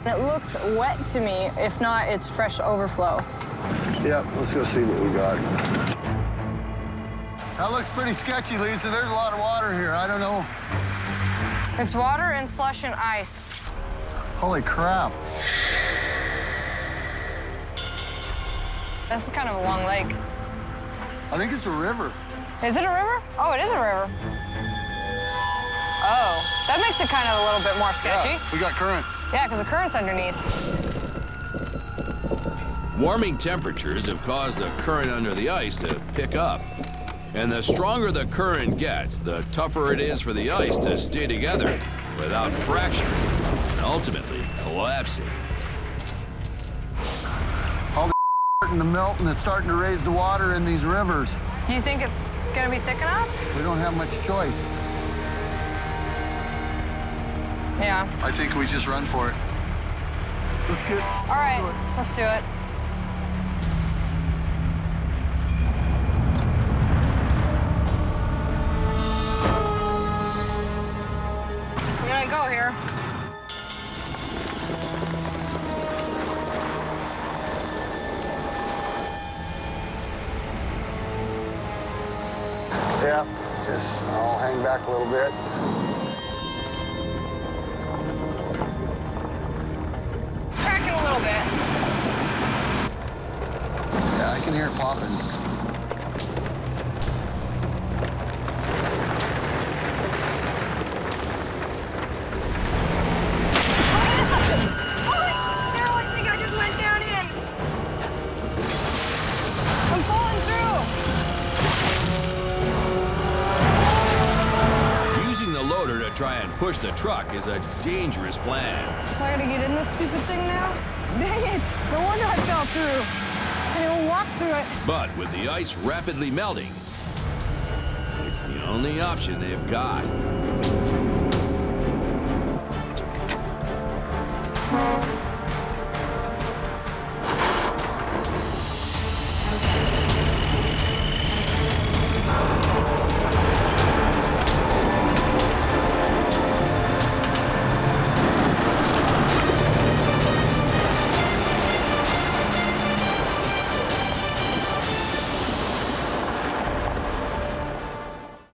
It looks wet to me. If not, it's fresh overflow. Yep, let's go see what we got. That looks pretty sketchy, Lisa. There's a lot of water here. I don't know. It's water and slush and ice. Holy crap. This is kind of a long lake. I think it's a river. Is it a river? Oh, it is a river. Oh, that makes it kind of a little bit more sketchy. Yeah, we got current. Yeah, because the current's underneath. Warming temperatures have caused the current under the ice to pick up. And the stronger the current gets, the tougher it is for the ice to stay together without fracturing and ultimately collapsing. All the starting to melt and it's starting to raise the water in these rivers. Do you think it's gonna be thick enough? We don't have much choice. Yeah. I think we just run for it. Let's get. All right, let's do it. We're gonna go here. Yeah, just I'll hang back a little bit. It's cracking a little bit. Yeah, I can hear it popping. Darrell, I think I just went down in. I'm falling through. Using the loader to try and push the truck is a dangerous plan. So I gotta get in this stupid thing now? Dang it! No wonder I fell through. I didn't even walk through it. But with the ice rapidly melting, it's the only option they've got.